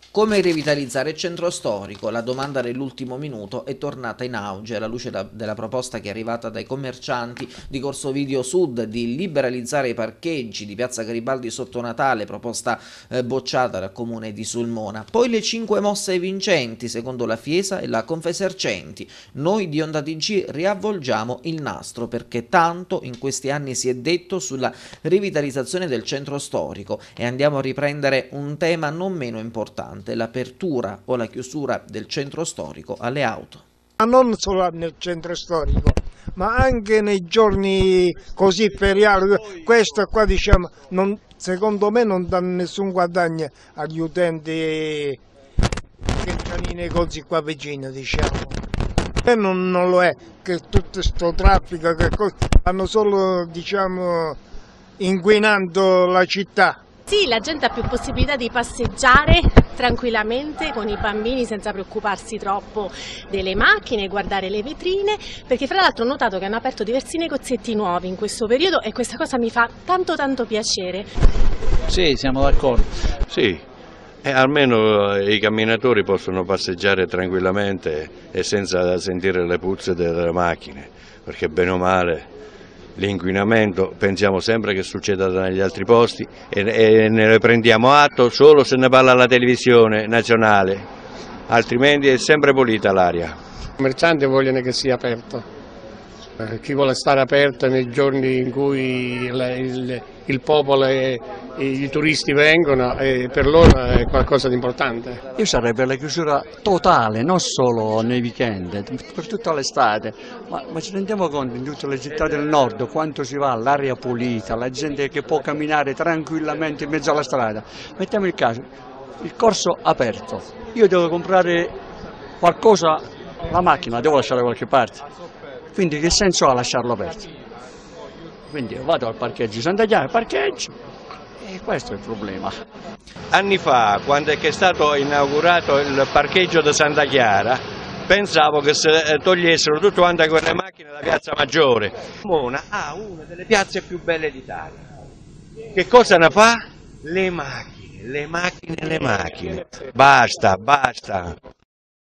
Come rivitalizzare il centro storico? La domanda dell'ultimo minuto è tornata in auge alla luce della proposta che è arrivata dai commercianti di Corso Ovidio Sud di liberalizzare i parcheggi di Piazza Garibaldi sotto Natale, proposta bocciata dal comune di Sulmona. Poi le 5 mosse vincenti, secondo la Fiesa e la Confesercenti. Noi di Onda TG riavvolgiamo il nastro perché tanto in questi anni si è detto sulla rivitalizzazione del centro storico e andiamo a riprendere un tema non meno importante, l'apertura o la chiusura del centro storico alle auto. Ma non solo nel centro storico, ma anche nei giorni così feriali. Questo qua, diciamo, secondo me non dà nessun guadagno agli utenti che hanno i negozi qua vicino, diciamo. E non lo è, che tutto questo traffico che stanno solo, diciamo, inquinando la città. Sì, la gente ha più possibilità di passeggiare tranquillamente con i bambini senza preoccuparsi troppo delle macchine, guardare le vetrine, perché fra l'altro ho notato che hanno aperto diversi negozietti nuovi in questo periodo e questa cosa mi fa tanto piacere. Sì, siamo d'accordo. Sì, almeno i camminatori possono passeggiare tranquillamente e senza sentire le puzze delle macchine, perché bene o male l'inquinamento pensiamo sempre che succeda negli altri posti e ne prendiamo atto solo se ne parla alla televisione nazionale, altrimenti è sempre pulita l'aria. I commercianti vogliono che sia aperto. Chi vuole stare aperto nei giorni in cui il popolo e i turisti vengono, per loro è qualcosa di importante. Io sarei per la chiusura totale, non solo nei weekend, per tutta l'estate, ma ci rendiamo conto in tutte le città del nord quanto si va, l'aria pulita, la gente che può camminare tranquillamente in mezzo alla strada. Mettiamo il caso, il corso aperto, io devo comprare qualcosa, la macchina la devo lasciare da qualche parte. Quindi che senso ha lasciarlo aperto? Quindi io vado al parcheggio Santa Chiara, parcheggio, e questo è il problema. Anni fa, quando è stato inaugurato il parcheggio di Santa Chiara, pensavo che se togliessero tutte quante quelle macchine da Piazza Maggiore. Mona ha una delle piazze più belle d'Italia. Che cosa ne fa? Le macchine. Basta.